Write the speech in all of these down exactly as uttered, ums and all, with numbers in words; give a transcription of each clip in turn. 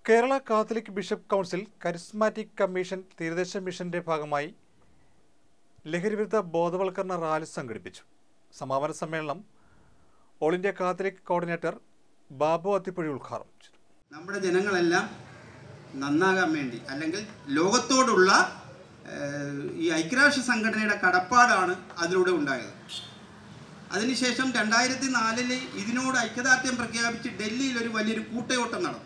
Kerala catholic bishop council charismatic commission തീരദേശ മിഷന്റെ ഭാഗമായി ലഹരിവിരുദ്ധ ബോധവൽക്കരണ റാലി സംഘടിപ്പിച്ചു. സമാപന സമ്മേളനം all India catholic coordinator Babu Athippuzhi ഉദ്ഘാടനം ചെയ്തു. നമ്മുടെ ജനങ്ങളെല്ലാം നന്നാകാൻ വേണ്ടി അല്ലെങ്കിൽ ലോകത്തോടുള്ള ഈ ഐക്യരാഷ്ട്ര സംഘടനയുടെ കടപ്പാടാണ് അതിലൂടെ ഉണ്ടായത്. അതിനുശേഷം രണ്ടായിരത്തി നാലില് ഇതിനോട് ഐക്യദാർഢ്യം പ്രഖ്യാപിച്ച് ഡൽഹിയിൽ ഒരു വലിയൊരു കൂട്ടയോട്ടം നടന്നു.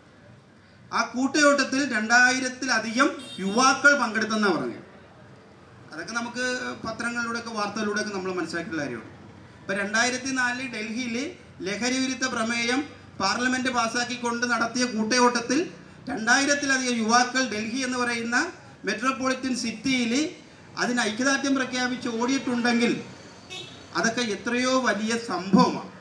ആ കൂട്ടയോട്ടത്തിൽ രണ്ടായിരത്തിലധികം യുവാക്കൾ പങ്കെടുത്തെന്നാണ് പറഞ്ഞത്. അതൊക്കെ നമുക്ക് പത്രങ്ങളിലൂടെയൊക്കെ വാർത്തകളിലൂടെയൊക്കെ നമ്മൾ മനസ്സിലാക്കിയുള്ള കാര്യമാണ്. ഇപ്പോൾ രണ്ടായിരത്തി നാലിൽ ഡൽഹിയിൽ ലഹരി വിരുദ്ധ പ്രമേയം പാർലമെൻറ്റ് പാസ്സാക്കിക്കൊണ്ട് നടത്തിയ കൂട്ടയോട്ടത്തിൽ രണ്ടായിരത്തിലധികം യുവാക്കൾ ഡൽഹി എന്ന് പറയുന്ന മെട്രോപൊളിറ്റൻ സിറ്റിയിൽ അതിന് ഐക്യദാർഢ്യം പ്രഖ്യാപിച്ച് ഓടിയിട്ടുണ്ടെങ്കിൽ അതൊക്കെ എത്രയോ വലിയ സംഭവമാണ്.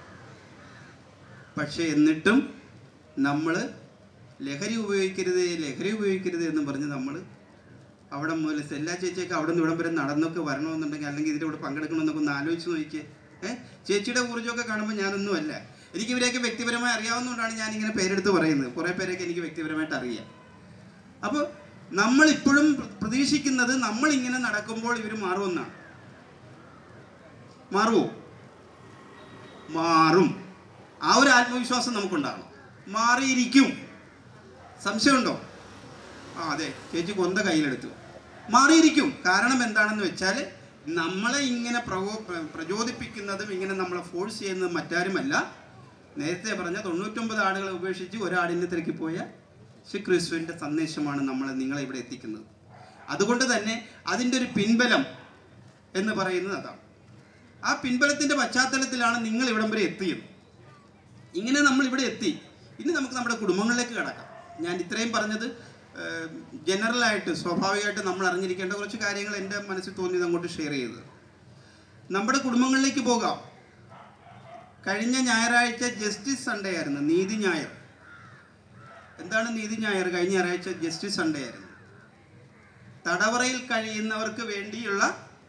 പക്ഷേ എന്നിട്ടും നമ്മൾ ലഹരി ഉപയോഗിക്കരുത് ലഹരി ഉപയോഗിക്കരുത് എന്ന് പറഞ്ഞ് നമ്മൾ അവിടെ മുതൽ എല്ലാ ചേച്ചിയൊക്കെ അവിടെ നിന്ന് ഇവിടം വരെ നടന്നൊക്കെ വരണമെന്നുണ്ടെങ്കിൽ അല്ലെങ്കിൽ ഇതിൻ്റെ കൂടെ പങ്കെടുക്കണമെന്നൊക്കെ ഒന്ന് ആലോചിച്ച് നോക്കിയേ. ഏഹ് ചേച്ചിയുടെ ഊർജ്ജമൊക്കെ കാണുമ്പോൾ ഞാനൊന്നുമല്ല. എനിക്ക് ഇവരെയൊക്കെ വ്യക്തിപരമായി അറിയാവുന്നതുകൊണ്ടാണ് ഞാനിങ്ങനെ പേരെടുത്ത് പറയുന്നത്. കുറേ പേരെയൊക്കെ എനിക്ക് വ്യക്തിപരമായിട്ട് അറിയാം. അപ്പോൾ നമ്മളിപ്പോഴും പ്രതീക്ഷിക്കുന്നത് നമ്മളിങ്ങനെ നടക്കുമ്പോൾ ഇവർ മാറുമെന്നാണ്. മാറുമോ? മാറും. ആ ഒരു ആത്മവിശ്വാസം നമുക്കുണ്ടാകണം. മാറിയിരിക്കും. സംശയമുണ്ടോ? ആ അതെ, ചേച്ചി കൊന്ത കയ്യിലെടുത്തു. മാറിയിരിക്കും. കാരണം എന്താണെന്ന് വെച്ചാൽ നമ്മളെ ഇങ്ങനെ പ്രകോ പ്രചോദിപ്പിക്കുന്നതും ഇങ്ങനെ നമ്മളെ ഫോഴ്സ് ചെയ്യുന്നതും മറ്റാരുമല്ല, നേരത്തെ പറഞ്ഞ തൊണ്ണൂറ്റൊമ്പത് ആടുകളെ ഉപേക്ഷിച്ച് ഒരാടിൻ്റെ തിരക്കി പോയ ശ്രീ ക്രിസ്തുവിൻ്റെ സന്ദേശമാണ് നമ്മളെ നിങ്ങളെ ഇവിടെ എത്തിക്കുന്നത്. അതുകൊണ്ട് തന്നെ അതിൻ്റെ ഒരു പിൻബലം എന്ന് പറയുന്നത് അതാണ്. ആ പിൻബലത്തിൻ്റെ പശ്ചാത്തലത്തിലാണ് നിങ്ങൾ ഇവിടം വരെ എത്തിയത്. ഇങ്ങനെ നമ്മൾ ഇവിടെ എത്തി. ഇനി നമുക്ക് നമ്മുടെ കുടുംബങ്ങളിലേക്ക് കടക്കാം. ഞാൻ ഇത്രയും പറഞ്ഞത് ജനറലായിട്ട് സ്വാഭാവികമായിട്ട് നമ്മൾ അറിഞ്ഞിരിക്കേണ്ട കുറച്ച് കാര്യങ്ങൾ എൻ്റെ മനസ്സിൽ തോന്നിയത് അങ്ങോട്ട് ഷെയർ ചെയ്തത്. നമ്മുടെ കുടുംബങ്ങളിലേക്ക് പോകാം. കഴിഞ്ഞ ഞായറാഴ്ച ജസ്റ്റിസ് സൺഡേ ആയിരുന്നു, നീതി ഞായർ. എന്താണ് നീതി ഞായർ? കഴിഞ്ഞ ഞായറാഴ്ച ജസ്റ്റിസ് സൺഡേ ആയിരുന്നു. തടവറയിൽ കഴിയുന്നവർക്ക് വേണ്ടിയുള്ള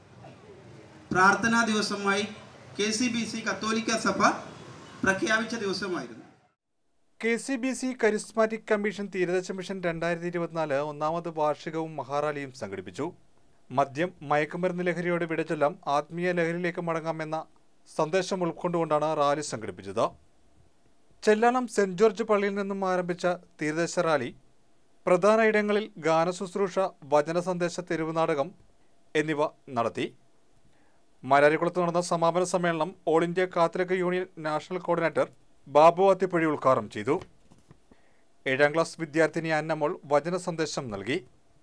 പ്രാർത്ഥനാ ദിവസമായി കെ സി ബി സി കത്തോലിക്ക സഭ പ്രഖ്യാപിച്ച ദിവസമായിരുന്നു. K C B C charismatic commission തീരദേശ മിഷൻ രണ്ടായിരത്തി ഇരുപത്തിനാല് ഒന്നാമത് വാർഷികവും മഹാറാലിയും സംഘടിപ്പിച്ചു. മദ്യം, മയക്കുമരുന്ന് ലഹരിയോട് വിടചൊല്ലാം ആത്മീയ ലഹരിയിലേക്ക് മടങ്ങാമെന്ന സന്ദേശം ഉൾക്കൊണ്ടുകൊണ്ടാണ് റാലി സംഘടിപ്പിച്ചത്. ചെല്ലാനം സെന്റ് ജോർജ് പള്ളിയിൽ നിന്നും ആരംഭിച്ച തീരദേശ റാലി പ്രധാന ഇടങ്ങളിൽ ഗാനശുശ്രൂഷ, വചന സന്ദേശ തെരുവുനാടകം എന്നിവ നടത്തി. മാരാരിക്കുളത്ത് നടന്ന സമാപന സമ്മേളനം all India catholic union national coordinator Babu Athippuzhi ഉദ്ഘാടനം ചെയ്തു. ഏഴാം ക്ലാസ് വിദ്യാർത്ഥിനി അന്നമോൾ വചന സന്ദേശം നൽകി.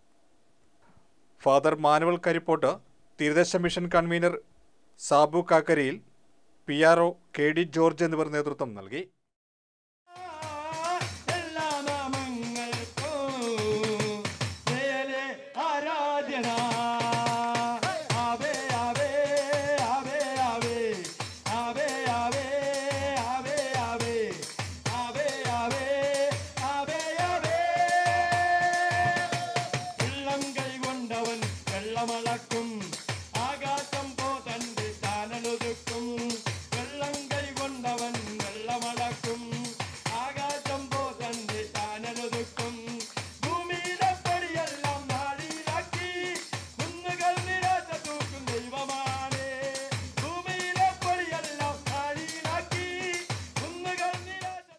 ഫാദർ മാനുവൽ കരിപ്പോട്ട്, തീരദേശ മിഷൻ കൺവീനർ സാബു കാക്കരിയിൽ, P R O K D George എന്നിവർ നേതൃത്വം നൽകി.